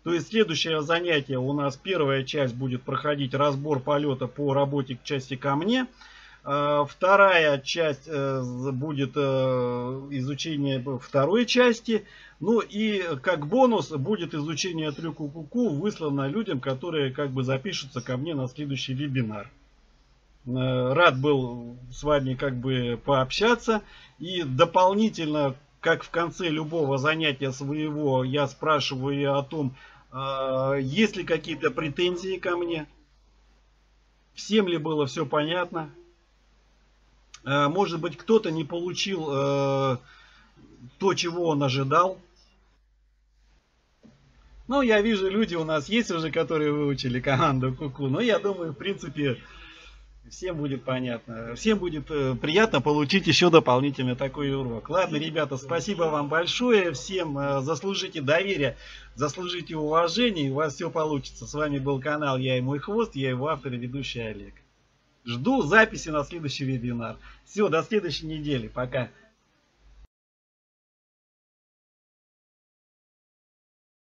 То есть следующее занятие у нас, первая часть будет проходить разбор полета по работе к части ко мне. Вторая часть будет изучение второй части. Ну и как бонус будет изучение трюка ку-ку выслано людям, которые как бы запишутся ко мне на следующий вебинар. Рад был с вами как бы пообщаться. И дополнительно, как в конце любого занятия своего, я спрашиваю о том, есть ли какие-то претензии ко мне, всем ли было все понятно. Может быть, кто-то не получил то, чего он ожидал. Ну, я вижу, люди у нас есть уже, которые выучили команду ку-ку. Но я думаю, в принципе, всем будет понятно. Всем будет приятно получить еще дополнительно такой урок. Ладно, ребята, спасибо вам большое. Всем заслужите доверие, заслужите уважение, и у вас все получится. С вами был канал «Я и мой хвост», я его автор и ведущий Олег. Жду записи на следующий вебинар. Все, до следующей недели. Пока.